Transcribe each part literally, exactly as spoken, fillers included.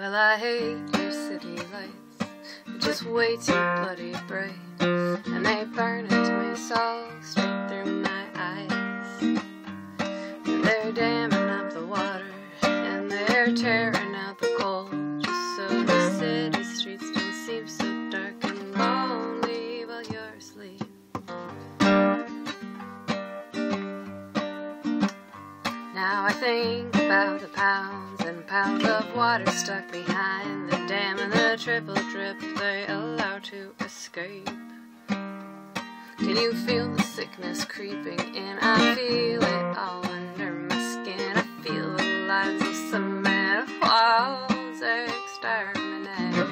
Well, I hate your city lights, they're just way too bloody bright, and they burn into my soul straight through my eyes. They're damming up the water, and they're tearing out the coal, just so the city streets don't seem so dark and lonely while you're asleep. Now I think about the pounds and pounds of water stuck behind the dam and the triple drip they allow to escape. Can you feel the sickness creeping in? I feel it all under my skin. I feel the lives of cement walls exterminate.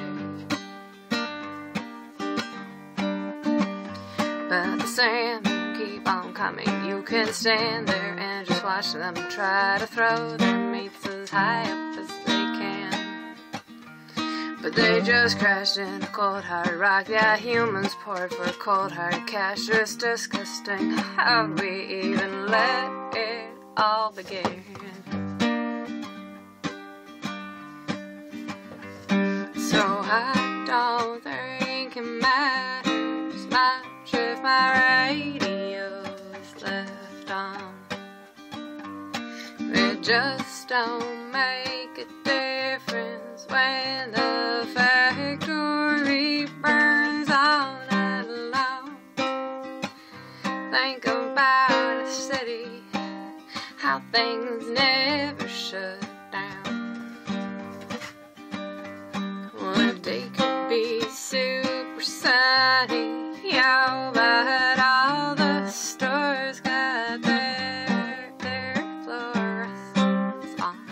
But the salmon keep on coming. You can stand there and just watch them try to throw their mates as high up as they can. But they just crashed into cold hard rock. Yeah, humans poured for cold hard cash. It's disgusting how we even let it all begin. So I don't think it matters much if my radio is left on. It just don't make a difference when the factory burns all night long. Think about a city, how things never shut down. One day could be super sunny, yeah, but all the stores got their, their fluorescents on.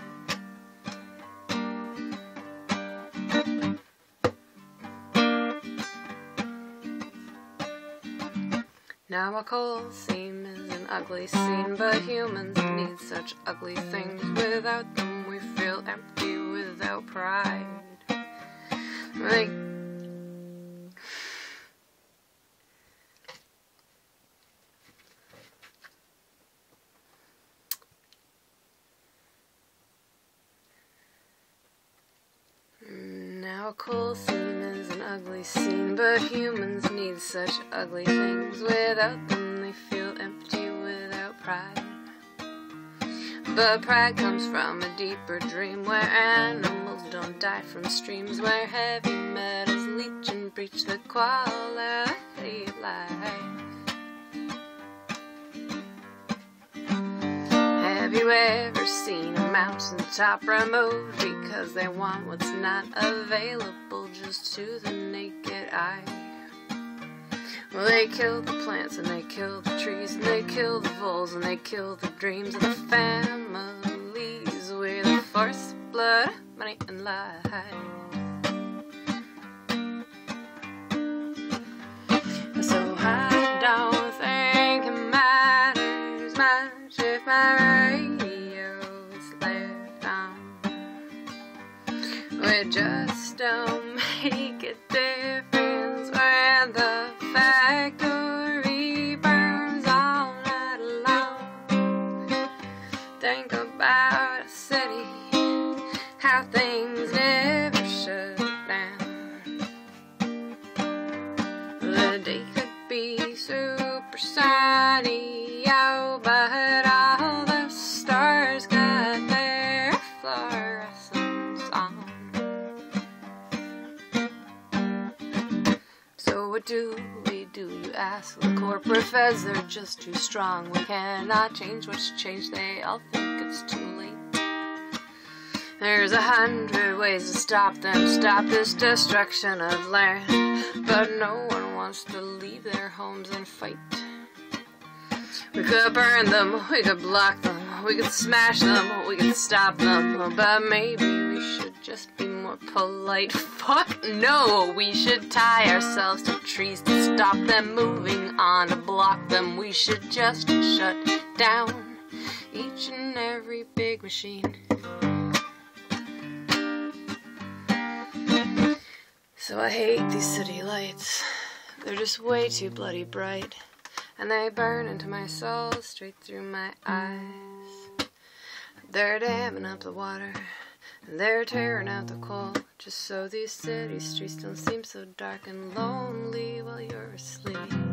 Now a coal seam is an ugly scene, but humans need such ugly things. Without them we feel empty without pride. Like Now a coal seam is an ugly scene, but humans need such ugly things. Without them they feel empty without pride. But pride comes from a deeper dream, where animals don't die from streams, where heavy metals leach and breach the quality of life. Have you ever seen a mountaintop removed because they want what's not available just to the naked eye? Well, they kill the plants and they kill the trees and they kill the voles and they kill the dreams of the families with a force of blood, money and life. So I don't think it matters much if my radio is left on. It just don't make a difference when the factory burns all night long. Think about a city, how things never shut down. The day could be super sunny, oh, but all the stars got their fluorescents on. So what do we do, you ask? The corporate feds, they're just too strong. We cannot change what's changed, they all think it's too late. There's a hundred ways to stop them, stop this destruction of land, but no one wants to leave their homes and fight. We could burn them, we could block them, we could smash them, we could stop them, but maybe we should just be more polite. Fuck no, we should tie ourselves to trees to stop them moving on, to block them. We should just shut down each and every big machine. So I hate these city lights, they're just way too bloody bright, and they burn into my soul straight through my eyes. They're damming up the water, and they're tearing out the coal, just so these city streets don't seem so dark and lonely while you're asleep.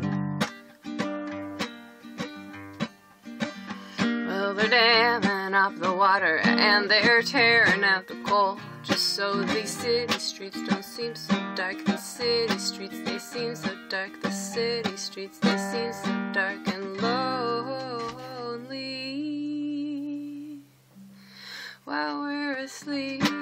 Well, they're damming up the water, and they're tearing out the coal, just so these city streets don't seem so dark. The city streets, they seem so dark. The city streets, they seem so dark and lonely while we're asleep.